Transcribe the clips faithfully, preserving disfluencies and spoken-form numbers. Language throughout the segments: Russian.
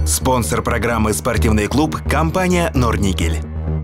Спонсор программы «Спортивный клуб» – компания «Норникель».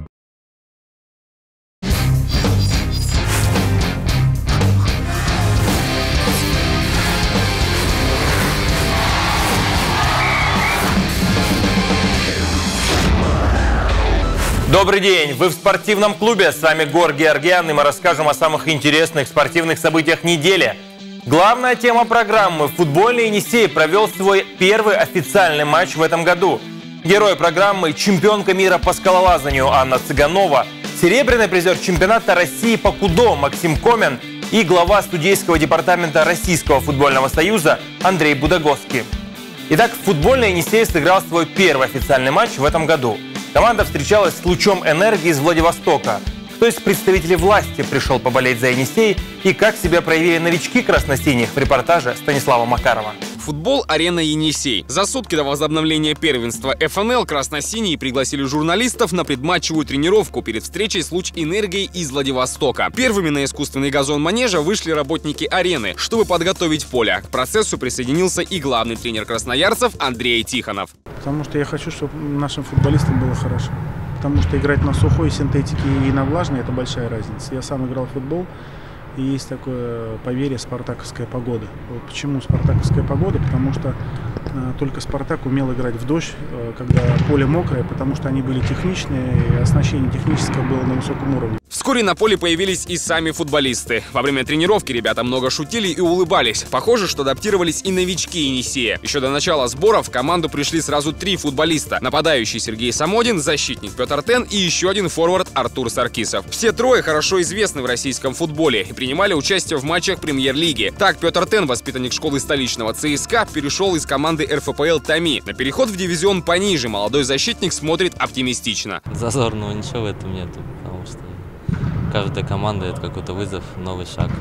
Добрый день! Вы в спортивном клубе. С вами Гор Георгиан, и мы расскажем о самых интересных спортивных событиях недели. Главная тема программы – футбольный Енисей провел свой первый официальный матч в этом году. Герой программы – чемпионка мира по скалолазанию Анна Цыганова, серебряный призер чемпионата России по кудо Максим Комин и глава студейского департамента Российского футбольного союза Андрей Будагоский. Итак, футбольный Енисей сыграл свой первый официальный матч в этом году. Команда встречалась с «Лучом энергии» из Владивостока. Кто из представителей власти пришел поболеть за Енисей и как себя проявили новички красно-синих в репортаже Станислава Макарова. Футбол-арена «Енисей». За сутки до возобновления первенства эф эн эл красно-синие пригласили журналистов на предматчевую тренировку перед встречей с «Луч энергией» из Владивостока. Первыми на искусственный газон манежа вышли работники арены, чтобы подготовить поле. К процессу присоединился и главный тренер красноярцев Андрей Тихонов. Потому что я хочу, чтобы нашим футболистам было хорошо. Потому что играть на сухой синтетике и на влажной – это большая разница. Я сам играл в футбол, и есть такое поверье «спартаковская погода». Вот почему «спартаковская погода»? Потому что э, только «Спартак» умел играть в дождь, э, когда поле мокрое, потому что они были техничные, и оснащение техническое было на высоком уровне. Вскоре на поле появились и сами футболисты. Во время тренировки ребята много шутили и улыбались. Похоже, что адаптировались и новички Енисея. Еще до начала сборов в команду пришли сразу три футболиста. Нападающий Сергей Самодин, защитник Петр Тен и еще один форвард Артур Саркисов. Все трое хорошо известны в российском футболе и принимали участие в матчах премьер-лиги. Так, Петр Тен, воспитанник школы столичного ЦСКА, перешел из команды эр эф пэ эл «Томи». На переход в дивизион пониже молодой защитник смотрит оптимистично. Зазорного ничего в этом нету, потому что каждая команда – это какой-то вызов, новый шаг.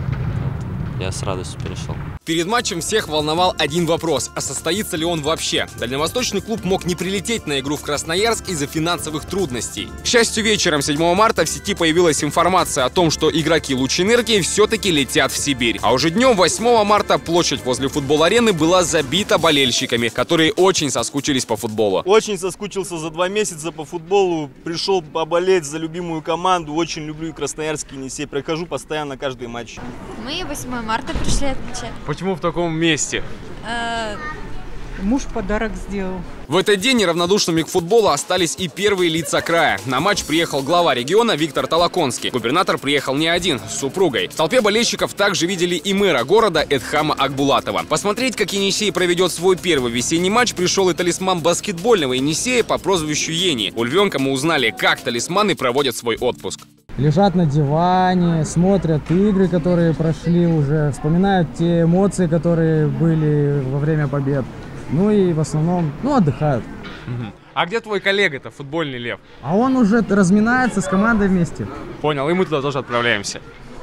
Я с радостью перешел. Перед матчем всех волновал один вопрос – а состоится ли он вообще? Дальневосточный клуб мог не прилететь на игру в Красноярск из-за финансовых трудностей. К счастью, вечером седьмого марта в сети появилась информация о том, что игроки «Луч энергии» все-таки летят в Сибирь. А уже днем восьмого марта площадь возле футбол-арены была забита болельщиками, которые очень соскучились по футболу. Очень соскучился за два месяца по футболу, пришел поболеть за любимую команду. Очень люблю Красноярский Енисей, прохожу постоянно каждый матч. Мы восьмого марта пришли отмечать. Почему в таком месте? А... Муж подарок сделал. В этот день неравнодушными к футболу остались и первые лица края. На матч приехал глава региона Виктор Толоконский. Губернатор приехал не один, с супругой. В толпе болельщиков также видели и мэра города Эдхама Акбулатова. Посмотреть, как Енисей проведет свой первый весенний матч, пришел и талисман баскетбольного Енисея по прозвищу Ени. У львенка мы узнали, как талисманы проводят свой отпуск. Лежат на диване, смотрят игры, которые прошли уже, вспоминают те эмоции, которые были во время побед. Ну и в основном, ну, отдыхают. Угу. А где твой коллега-то, футбольный лев? А он уже разминается с командой вместе. Понял, и мы туда тоже отправляемся.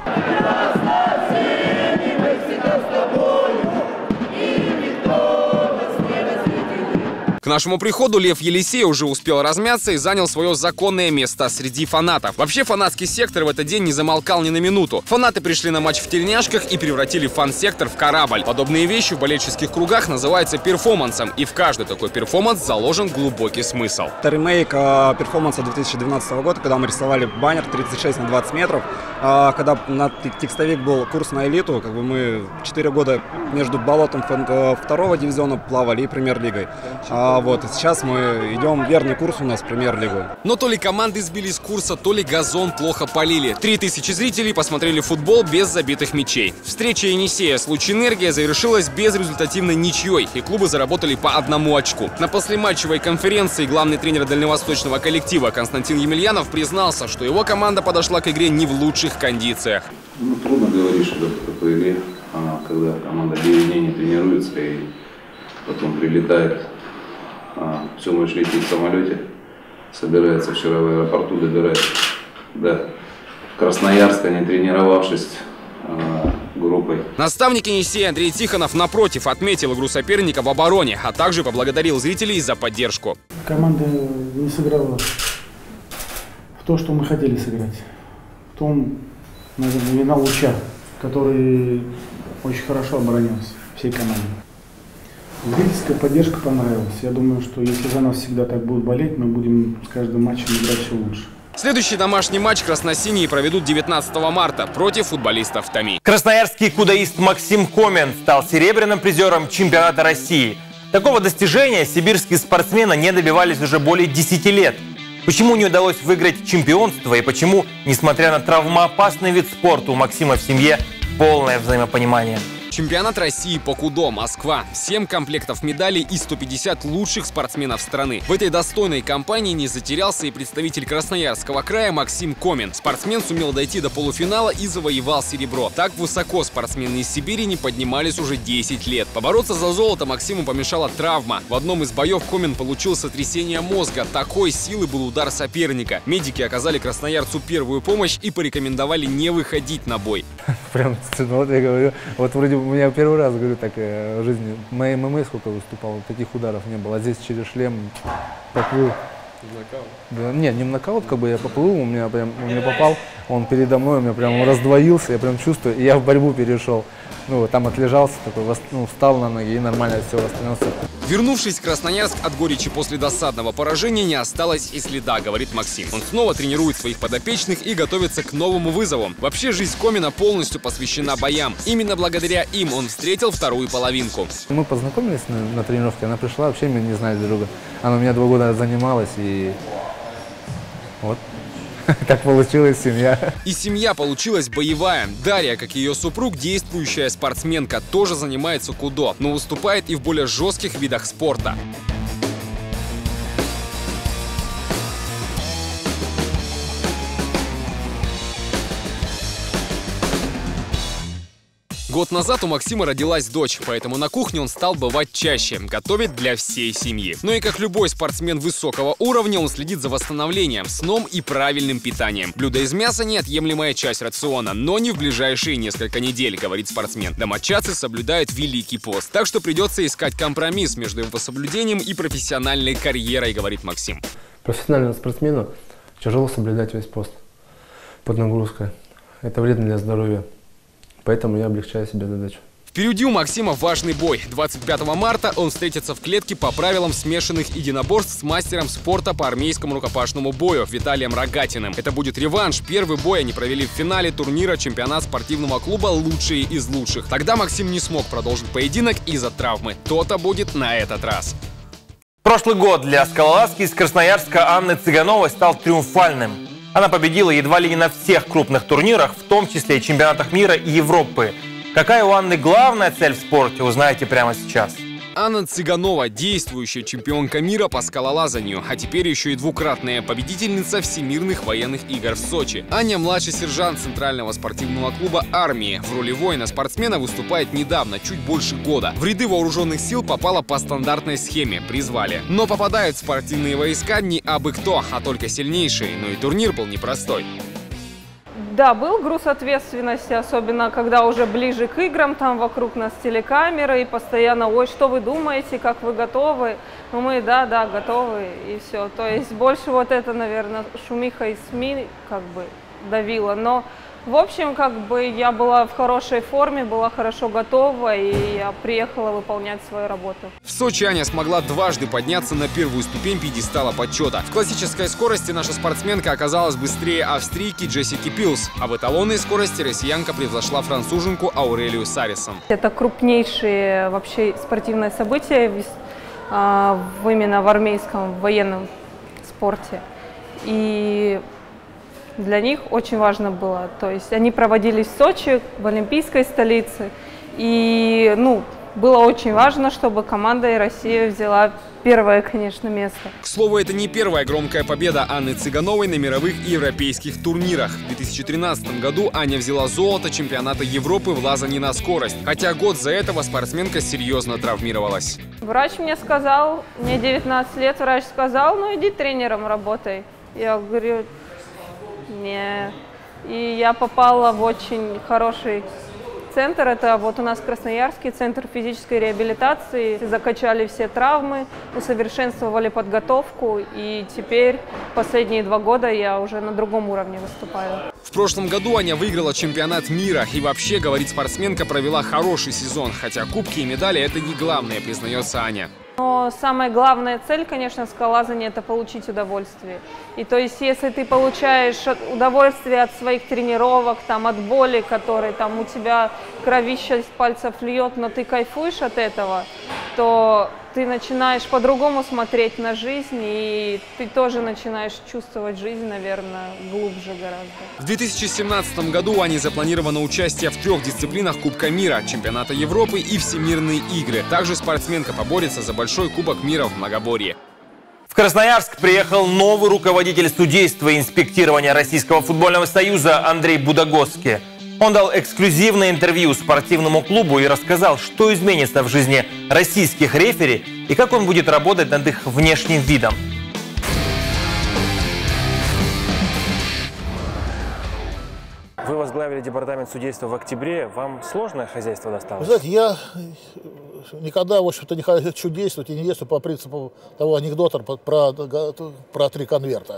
К нашему приходу Лев Елисей уже успел размяться и занял свое законное место среди фанатов. Вообще фанатский сектор в этот день не замолкал ни на минуту. Фанаты пришли на матч в тельняшках и превратили фан-сектор в корабль. Подобные вещи в болельческих кругах называются перформансом, и в каждый такой перформанс заложен глубокий смысл. Это ремейк э, перформанса две тысячи двенадцатого года, когда мы рисовали баннер тридцать шесть на двадцать метров. Э, когда на текстовик был курс на элиту, как бы мы четыре года между болотом э, второго дивизиона плавали и премьер-лигой. А вот, и сейчас мы идем, верный курс у нас в премьер-лигу. Но то ли команды сбили с курса, то ли газон плохо полили. Три тысячи зрителей посмотрели футбол без забитых мячей. Встреча Енисея с «Луч энергия» завершилась безрезультативной ничьей, и клубы заработали по одному очку. На послематчевой конференции главный тренер дальневосточного коллектива Константин Емельянов признался, что его команда подошла к игре не в лучших кондициях. Ну, трудно говорить что-то в такой игре, когда команда девять дней не тренируется и потом прилетает. А, всю ночь летит в самолете, собирается вчера в аэропорту, добирается до Красноярска, не тренировавшись а, группой. Наставник Енисея Андрей Тихонов, напротив, отметил игру соперника в обороне, а также поблагодарил зрителей за поддержку. Команда не сыграла в то, что мы хотели сыграть. В том, наверное, вина Луча, который очень хорошо оборонялся всей командой. Зрительская поддержка понравилась. Я думаю, что если за нас всегда так будут болеть, мы будем с каждым матчем играть все лучше. Следующий домашний матч красно-синие проведут девятнадцатого марта против футболистов ТОМИ. Красноярский кудаист Максим Комин стал серебряным призером чемпионата России. Такого достижения сибирские спортсмены не добивались уже более десяти лет. Почему не удалось выиграть чемпионство и почему, несмотря на травмоопасный вид спорта, у Максима в семье полное взаимопонимание? Чемпионат России по кудо, Москва. семь комплектов медалей и сто пятьдесят лучших спортсменов страны. В этой достойной компании не затерялся и представитель Красноярского края Максим Комин. Спортсмен сумел дойти до полуфинала и завоевал серебро. Так высоко спортсмены из Сибири не поднимались уже десять лет. Побороться за золото Максиму помешала травма. В одном из боев Комин получил сотрясение мозга. Такой силы был удар соперника. Медики оказали красноярцу первую помощь и порекомендовали не выходить на бой. Прям, вот я говорю, вот вроде у меня первый раз, говорю, так в жизни, в моей ММА сколько выступал, таких ударов не было, а здесь через шлем поплыл. Нокаут? Да, нет, не в нокаут, как бы я поплыл, у меня прям, он мне попал, он передо мной, у меня прям раздвоился, я прям чувствую, и я в борьбу перешел. Ну, там отлежался, такой, ну, встал на ноги и нормально все восстановился. Вернувшись в Красноярск от горечи после досадного поражения, не осталось и следа, говорит Максим. Он снова тренирует своих подопечных и готовится к новому вызову. Вообще, жизнь Комина полностью посвящена боям. Именно благодаря им он встретил вторую половинку. Мы познакомились на, на тренировке, она пришла, вообще мы не знали друг друга. Она у меня два года занималась, и вот. Так получилась семья. И семья получилась боевая. Дарья, как и ее супруг, действующая спортсменка, тоже занимается кудо, но выступает и в более жестких видах спорта. Год назад у Максима родилась дочь, поэтому на кухне он стал бывать чаще, готовить для всей семьи. Но и как любой спортсмен высокого уровня, он следит за восстановлением, сном и правильным питанием. Блюдо из мяса – неотъемлемая часть рациона, но не в ближайшие несколько недель, говорит спортсмен. Домочадцы соблюдают Великий пост, так что придется искать компромисс между его соблюдением и профессиональной карьерой, говорит Максим. Профессиональному спортсмену тяжело соблюдать весь пост под нагрузкой. Это вредно для здоровья. Поэтому я облегчаю себе задачу. Впереди у Максима важный бой. двадцать пятого марта он встретится в клетке по правилам смешанных единоборств с мастером спорта по армейскому рукопашному бою Виталием Рогатиным. Это будет реванш. Первый бой они провели в финале турнира чемпионат спортивного клуба «Лучшие из лучших». Тогда Максим не смог продолжить поединок из-за травмы. То-то будет на этот раз. Прошлый год для скалолазки из Красноярска Анны Цыгановой стал триумфальным. Она победила едва ли не на всех крупных турнирах, в том числе и чемпионатах мира и Европы. Какая у Анны главная цель в спорте, узнаете прямо сейчас. Анна Цыганова – действующая чемпионка мира по скалолазанию, а теперь еще и двукратная победительница всемирных военных игр в Сочи. Аня – младший сержант Центрального спортивного клуба армии. В роли воина-спортсмена выступает недавно, чуть больше года. В ряды вооруженных сил попала по стандартной схеме – призвали. Но попадают в спортивные войска не абы кто, а только сильнейшие. Но и турнир был непростой. Да, был груз ответственности, особенно когда уже ближе к играм, там вокруг нас телекамеры, и постоянно, ой, что вы думаете, как вы готовы? Ну мы, да, да, готовы, и все. То есть больше вот это, наверное, шумиха из СМИ как бы давила. Но, в общем, как бы я была в хорошей форме, была хорошо готова, и я приехала выполнять свою работу. В Сочи Аня смогла дважды подняться на первую ступень пьедестала почета. В классической скорости наша спортсменка оказалась быстрее австрийки Джессики Пилс, а в эталонной скорости россиянка превзошла француженку Аурелию Сарисон. Это крупнейшее вообще спортивное событие именно в армейском в военном спорте. И для них очень важно было, то есть они проводились в Сочи, в олимпийской столице, и, ну, было очень важно, чтобы команда России взяла первое, конечно, место. К слову, это не первая громкая победа Анны Цыгановой на мировых и европейских турнирах. В две тысячи тринадцатом году Аня взяла золото чемпионата Европы в лазании на скорость, хотя год за этого спортсменка серьезно травмировалась. Врач мне сказал, мне девятнадцать лет, врач сказал, ну иди тренером работай. Я говорю, не. И я попала в очень хороший центр, это вот у нас Красноярский центр физической реабилитации. Закачали все травмы, усовершенствовали подготовку, и теперь последние два года я уже на другом уровне выступаю. В прошлом году Аня выиграла чемпионат мира. И вообще, говорит спортсменка, провела хороший сезон. Хотя кубки и медали – это не главное, признается Аня. Но самая главная цель, конечно, скалолазания – это получить удовольствие. И то есть, если ты получаешь удовольствие от своих тренировок, там, от боли, которой там у тебя кровища из пальцев льет, но ты кайфуешь от этого, то ты начинаешь по-другому смотреть на жизнь, и ты тоже начинаешь чувствовать жизнь, наверное, глубже гораздо. В две тысячи семнадцатом году у Ани запланировано участие в трех дисциплинах Кубка мира, Чемпионата Европы и Всемирные игры. Также спортсменка поборется за большой Кубок мира в многоборье. В Красноярск приехал новый руководитель судейства и инспектирования Российского футбольного союза Андрей Будагоцкий. Он дал эксклюзивное интервью спортивному клубу и рассказал, что изменится в жизни российских рефери и как он будет работать над их внешним видом. Вы возглавили департамент судейства в октябре. Вам сложное хозяйство досталось? Вы знаете, я никогда, в общем-то, не хочу действовать и не действую по принципу того анекдота про, про три конверта.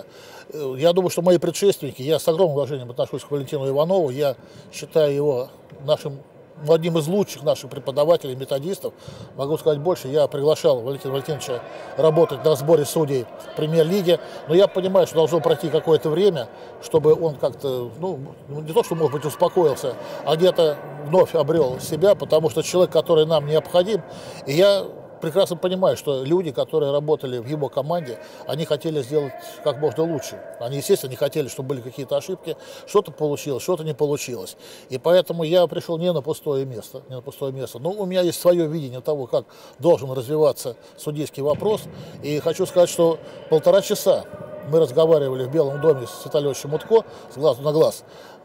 Я думаю, что мои предшественники, я с огромным уважением отношусь к Валентину Иванову, я считаю его нашим, одним из лучших наших преподавателей, методистов. Могу сказать больше, я приглашал Валентина Валентиновича работать на сборе судей премьер-лиги, но я понимаю, что должно пройти какое-то время, чтобы он как-то, ну, не то, что, может быть, успокоился, а где-то вновь обрел себя, потому что человек, который нам необходим, и я прекрасно понимаю, что люди, которые работали в его команде, они хотели сделать как можно лучше. Они, естественно, не хотели, чтобы были какие-то ошибки. Что-то получилось, что-то не получилось. И поэтому я пришел не на пустое место. Не на пустое место. Но у меня есть свое видение того, как должен развиваться судейский вопрос. И хочу сказать, что полтора часа мы разговаривали в Белом доме с Виталием Мутко, с глазу на глаз.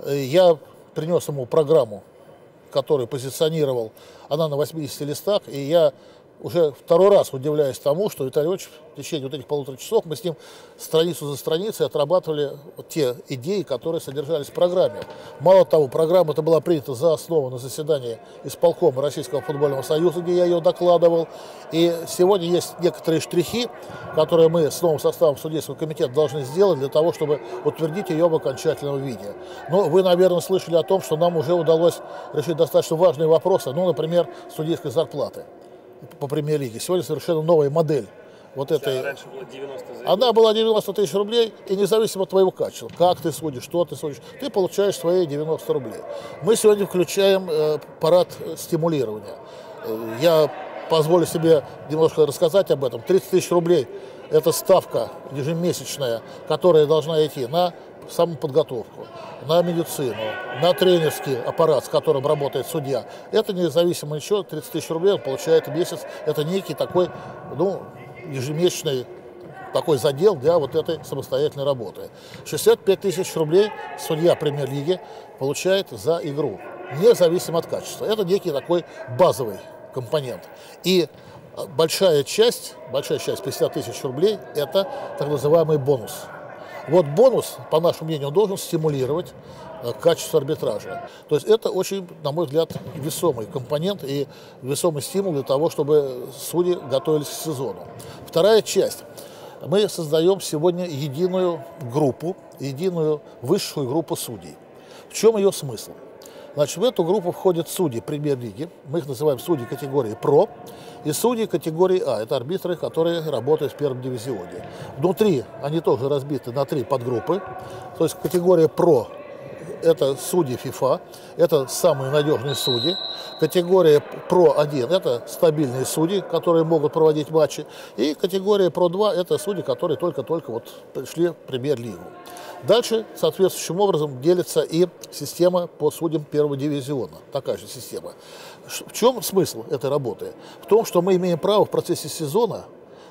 Я принес ему программу, которую позиционировал. Она на восьмидесяти листах. И я уже второй раз удивляюсь тому, что Виталий Ильич в течение вот этих полутора часов мы с ним страницу за страницей отрабатывали вот те идеи, которые содержались в программе. Мало того, программа эта была принята за основу на заседании исполкома Российского футбольного союза, где я ее докладывал. И сегодня есть некоторые штрихи, которые мы с новым составом судейского комитета должны сделать для того, чтобы утвердить ее в окончательном виде. Но вы, наверное, слышали о том, что нам уже удалось решить достаточно важные вопросы, ну, например, судейской зарплаты по премьер-лиге. Сегодня совершенно новая модель. Вот этой. Раньше было девяносто за Она была девяносто тысяч рублей, и независимо от твоего качества, как ты судишь, что ты судишь, ты получаешь свои девяносто рублей. Мы сегодня включаем э, парад стимулирования. Э, я позволю себе немножко рассказать об этом. тридцать тысяч рублей – это ставка ежемесячная, которая должна идти на самоподготовку, на медицину, на тренерский аппарат, с которым работает судья. Это независимо от чего, тридцать тысяч рублей он получает в месяц. Это некий такой, ну, ежемесячный такой задел для вот этой самостоятельной работы. шестьдесят пять тысяч рублей судья премьер-лиги получает за игру, независимо от качества. Это некий такой базовый компонент. И большая часть, большая часть, пятьдесят тысяч рублей, это так называемый бонус. Вот бонус, по нашему мнению, он должен стимулировать качество арбитража. То есть это очень, на мой взгляд, весомый компонент и весомый стимул для того, чтобы судьи готовились к сезону. Вторая часть. Мы создаем сегодня единую группу, единую высшую группу судей. В чем ее смысл? Значит, в эту группу входят судьи премьер-лиги, мы их называем судьи категории ПРО, и судьи категории А, это арбитры, которые работают в первом дивизионе. Внутри они тоже разбиты на три подгруппы, то есть категория ПРО – это судьи ФИФА, это самые надежные судьи. Категория ПРО один – это стабильные судьи, которые могут проводить матчи. И категория ПРО два – это судьи, которые только-только вот пришли в премьер-лигу. Дальше соответствующим образом делится и система по судьям первого дивизиона. Такая же система. В чем смысл этой работы? В том, что мы имеем право в процессе сезона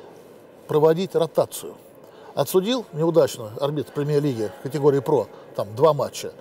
проводить ротацию. Отсудил неудачно арбитр премьер-лиги категории ПРО, там два матча,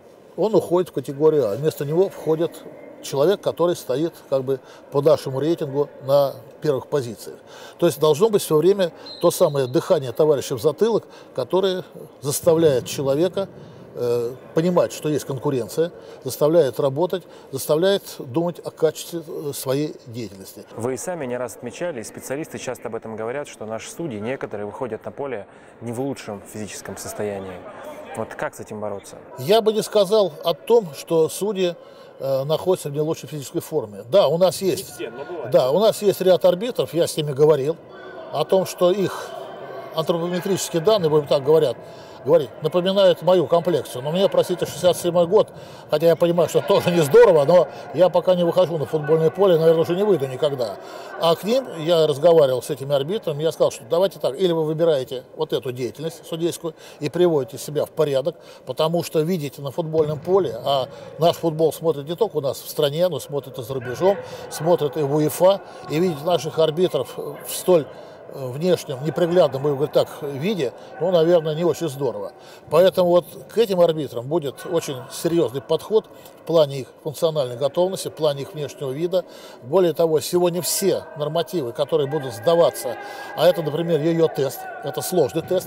он уходит в категорию А. Вместо него входит человек, который стоит как бы по нашему рейтингу на первых позициях. То есть должно быть все время то самое дыхание товарища в затылок, которое заставляет человека э, понимать, что есть конкуренция, заставляет работать, заставляет думать о качестве своей деятельности. Вы и сами не раз отмечали, и специалисты часто об этом говорят, что наши судьи, некоторые, выходят на поле не в лучшем физическом состоянии. Вот как с этим бороться? Я бы не сказал о том, что судьи э, находятся в не лучшей физической форме. Да, у нас есть, все, но бывает. Да, у нас есть ряд арбитров, я с ними говорил, о том, что их антропометрические данные, будем так говорят, говорить, напоминают мою комплекцию. Но мне, простите, шестьдесят седьмой год, хотя я понимаю, что тоже не здорово, но я пока не выхожу на футбольное поле, наверное, уже не выйду никогда. А к ним я разговаривал с этими арбитрами, я сказал, что давайте так, или вы выбираете вот эту деятельность судейскую и приводите себя в порядок, потому что видите на футбольном поле, а наш футбол смотрит не только у нас в стране, но смотрит и за рубежом, смотрит и в УЕФА, и видеть наших арбитров в столь внешнем, неприглядном, будем говорить так, виде, ну, наверное, не очень здорово. Поэтому вот к этим арбитрам будет очень серьезный подход в плане их функциональной готовности, в плане их внешнего вида. Более того, сегодня все нормативы, которые будут сдаваться, а это, например, йо-йо-тест, это сложный тест,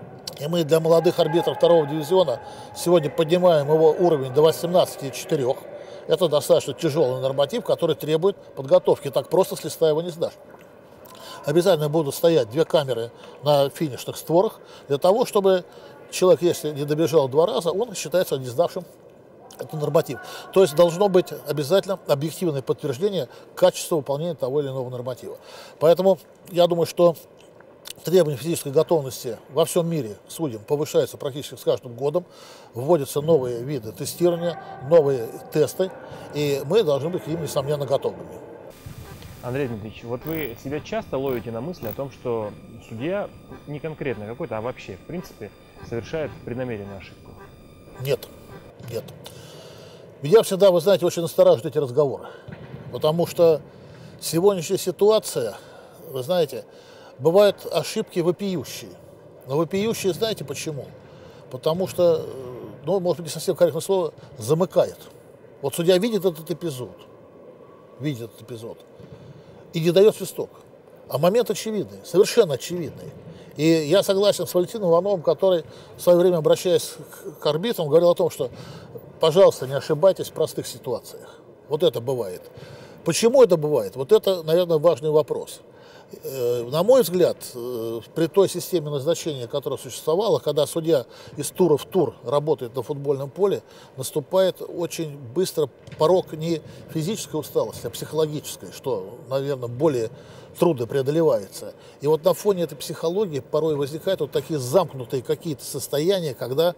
и мы для молодых арбитров второго дивизиона сегодня поднимаем его уровень до восемнадцати и четырёх. Это достаточно тяжелый норматив, который требует подготовки. Так просто с листа его не сдашь. Обязательно будут стоять две камеры на финишных створах, для того, чтобы человек, если не добежал два раза, он считается не сдавшим этот норматив. То есть должно быть обязательно объективное подтверждение качества выполнения того или иного норматива. Поэтому я думаю, что требования физической готовности во всем мире к судьям повышаются практически с каждым годом, вводятся новые виды тестирования, новые тесты, и мы должны быть к ним, несомненно, готовыми. Андрей Дмитриевич, вот вы себя часто ловите на мысли о том, что судья не конкретно какой-то, а вообще, в принципе, совершает преднамеренную ошибку? Нет, нет. Меня всегда, вы знаете, очень настораживают эти разговоры, потому что сегодняшняя ситуация, вы знаете, бывают ошибки вопиющие. Но вопиющие, знаете почему? Потому что, ну, может быть, не совсем корректное слово, замыкает. Вот судья видит этот эпизод, видит этот эпизод, и не дает свисток. А момент очевидный, совершенно очевидный. И я согласен с Валентином Ивановым, который в свое время, обращаясь к арбитрам, говорил о том, что, пожалуйста, не ошибайтесь в простых ситуациях. Вот это бывает. Почему это бывает? Вот это, наверное, важный вопрос. На мой взгляд, при той системе назначения, которая существовала, когда судья из тура в тур работает на футбольном поле, наступает очень быстро порог не физической усталости, а психологической, что, наверное, более трудно преодолевается. И вот на фоне этой психологии порой возникают вот такие замкнутые какие-то состояния, когда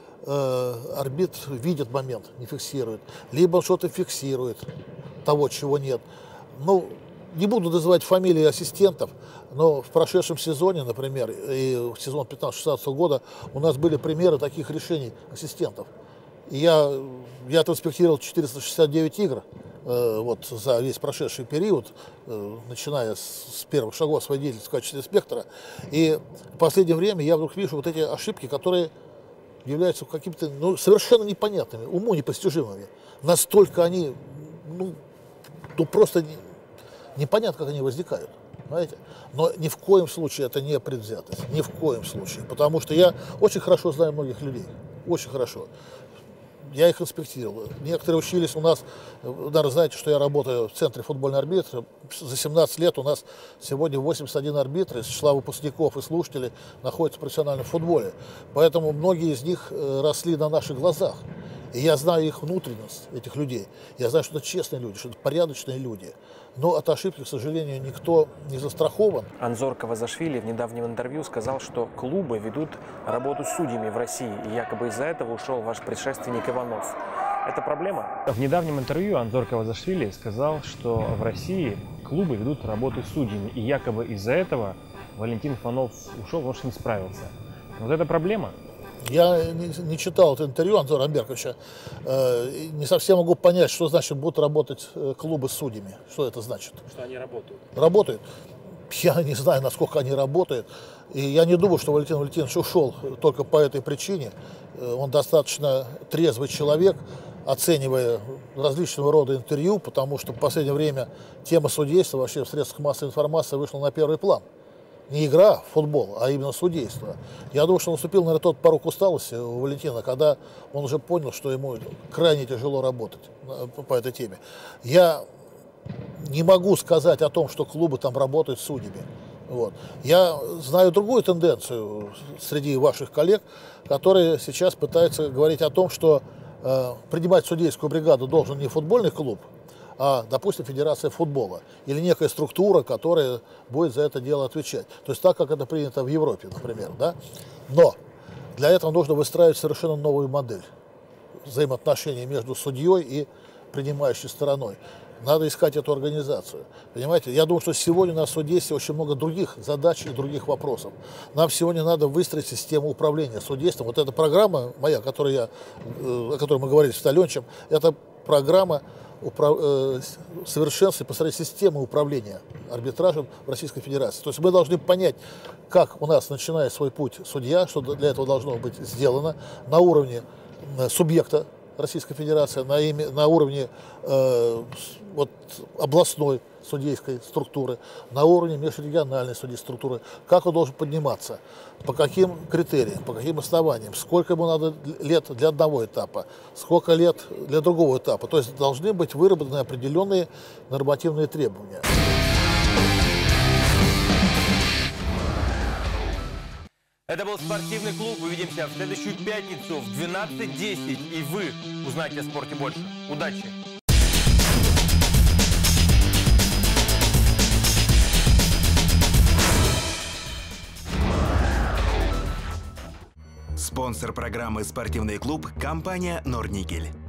э, арбитр видит момент, не фиксирует, либо что-то фиксирует, того, чего нет. Ну, не буду называть фамилии ассистентов, но в прошедшем сезоне, например, и в сезон пятнадцатого-шестнадцатого года у нас были примеры таких решений ассистентов. И я, я транспектировал четыреста шестьдесят девять игр э, вот, за весь прошедший период, э, начиная с, с первых шагов своей деятельности в качестве инспектора. И в последнее время я вдруг вижу вот эти ошибки, которые являются какими-то, ну, совершенно непонятными, уму непостижимыми. Настолько они, ну, ну просто... непонятно, как они возникают, понимаете? Но ни в коем случае это не предвзятость, ни в коем случае, потому что я очень хорошо знаю многих людей, очень хорошо. Я их инспектировал. Некоторые учились у нас, наверное, знаете, что я работаю в Центре футбольного арбитра. За семнадцать лет у нас сегодня восемьдесят один арбитр из числа выпускников и слушателей находится в профессиональном футболе. Поэтому многие из них росли на наших глазах. И я знаю их внутренность, этих людей. Я знаю, что это честные люди, что это порядочные люди. Но от ошибки, к сожалению, никто не застрахован. Анзор Кавазашвили в недавнем интервью сказал, что клубы ведут работу с судьями в России, и якобы из-за этого ушел ваш предшественник Иванов. Это проблема? В недавнем интервью Анзор Кавазашвили сказал, что в России клубы ведут работу с судьями, и якобы из-за этого Валентин Иванов ушел, потому что не справился. Вот это проблема? Я не, не читал это интервью Анзора Амберковича, э, не совсем могу понять, что значит будут работать клубы с судьями. Что это значит? Что они работают. Работают? Я не знаю, насколько они работают. И я не думаю, что Валентин Валентинович ушел только по этой причине. Он достаточно трезвый человек, оценивая различного рода интервью, потому что в последнее время тема судейства вообще в средствах массовой информации вышла на первый план. не игра в футбол, а именно судейство. Я думаю, что наступил, наверное, тот порог усталости у Валентина, когда он уже понял, что ему крайне тяжело работать по этой теме. Я не могу сказать о том, что клубы там работают с судьями. Вот. Я знаю другую тенденцию среди ваших коллег, которые сейчас пытаются говорить о том, что э, принимать судейскую бригаду должен не футбольный клуб, а, допустим, Федерация футбола или некая структура, которая будет за это дело отвечать. То есть так, как это принято в Европе, например. Да? Но для этого нужно выстраивать совершенно новую модель взаимоотношений между судьей и принимающей стороной. Надо искать эту организацию. Понимаете, я думаю, что сегодня у нас в судействе очень много других задач и других вопросов. Нам сегодня надо выстроить систему управления судейством. Вот эта программа моя, которую я, о которой мы говорили с Аленчем, это программа управ... совершенствования по сравнению с системой управления арбитражем в Российской Федерации. То есть мы должны понять, как у нас начинает свой путь судья, что для этого должно быть сделано на уровне субъекта Российской Федерации, на, име, на уровне э, вот, областной судейской структуры, на уровне межрегиональной судейской структуры, как он должен подниматься, по каким критериям, по каким основаниям, сколько ему надо лет для одного этапа, сколько лет для другого этапа. То есть должны быть выработаны определенные нормативные требования. Это был спортивный клуб. Увидимся в следующую пятницу в двенадцать десять. И вы узнаете о спорте больше. Удачи! Спонсор программы «Спортивный клуб» – компания «Норникель».